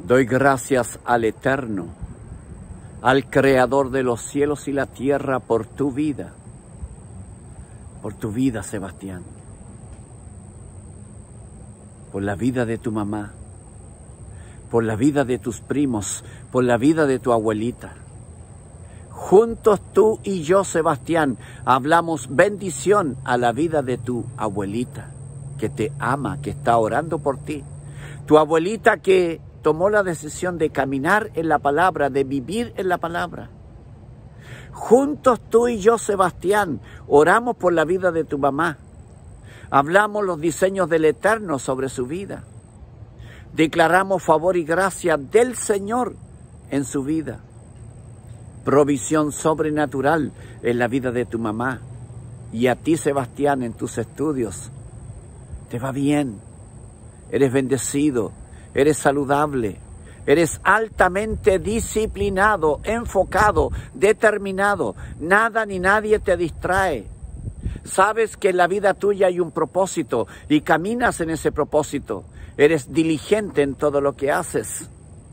Doy gracias al Eterno, al Creador de los cielos y la tierra, por tu vida, Sebastián, por la vida de tu mamá, por la vida de tus primos, por la vida de tu abuelita. Juntos tú y yo, Sebastián, hablamos bendición a la vida de tu abuelita, que te ama, que está orando por ti. Tu abuelita que tomó la decisión de caminar en la palabra, de vivir en la palabra. Juntos tú y yo, Sebastián, oramos por la vida de tu mamá. Hablamos los diseños del Eterno sobre su vida. Declaramos favor y gracia del Señor en su vida. Provisión sobrenatural en la vida de tu mamá. Y a ti, Sebastián, en tus estudios. Te va bien. Eres bendecido. Eres saludable. Eres altamente disciplinado, enfocado, determinado. Nada ni nadie te distrae. Sabes que en la vida tuya hay un propósito y caminas en ese propósito. Eres diligente en todo lo que haces.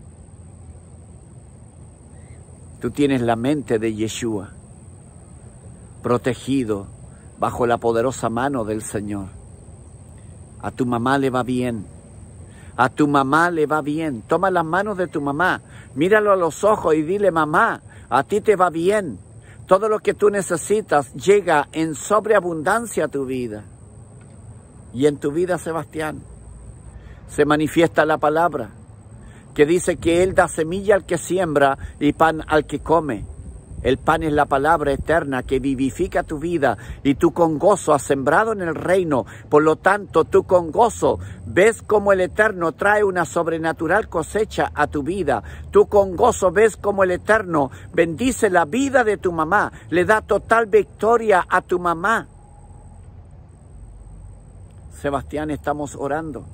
Tú tienes la mente de Yeshua, protegido bajo la poderosa mano del Señor. A tu mamá le va bien. A tu mamá le va bien. Toma las manos de tu mamá, míralo a los ojos y dile: mamá, a ti te va bien. Todo lo que tú necesitas llega en sobreabundancia a tu vida. Y en tu vida, Sebastián, se manifiesta la palabra que dice que Él da semilla al que siembra y pan al que come. El pan es la palabra eterna que vivifica tu vida y tú con gozo has sembrado en el reino. Por lo tanto, tú con gozo ves cómo el Eterno trae una sobrenatural cosecha a tu vida. Tú con gozo ves cómo el Eterno bendice la vida de tu mamá, le da total victoria a tu mamá. Sebastián, estamos orando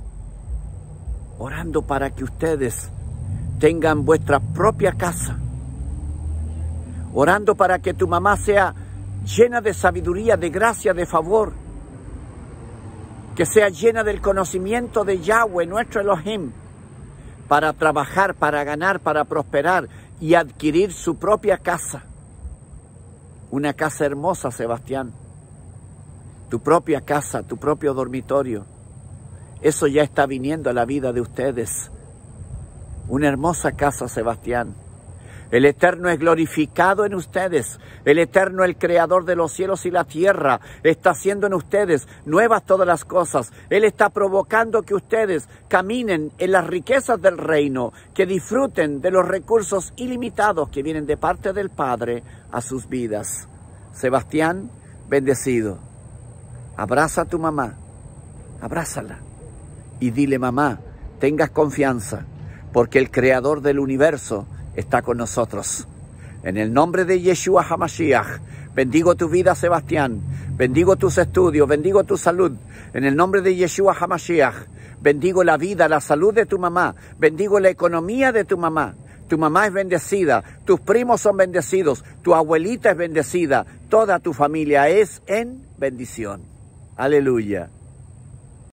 para que ustedes tengan vuestra propia casa. Orando para que tu mamá sea llena de sabiduría, de gracia, de favor. Que sea llena del conocimiento de Yahweh, nuestro Elohim, para trabajar, para ganar, para prosperar y adquirir su propia casa. Una casa hermosa, Sebastián. Tu propia casa, tu propio dormitorio. Eso ya está viniendo a la vida de ustedes. Una hermosa casa, Sebastián. El Eterno es glorificado en ustedes. El Eterno, el Creador de los cielos y la tierra, está haciendo en ustedes nuevas todas las cosas. Él está provocando que ustedes caminen en las riquezas del reino, que disfruten de los recursos ilimitados que vienen de parte del Padre a sus vidas. Sebastián, bendecido. Abraza a tu mamá, abrázala y dile: mamá, tengas confianza, porque el Creador del universo está con nosotros. En el nombre de Yeshua HaMashiach, bendigo tu vida, Sebastián. Bendigo tus estudios, bendigo tu salud. En el nombre de Yeshua HaMashiach, bendigo la vida, la salud de tu mamá. Bendigo la economía de tu mamá. Tu mamá es bendecida, tus primos son bendecidos, tu abuelita es bendecida. Toda tu familia es en bendición. Aleluya.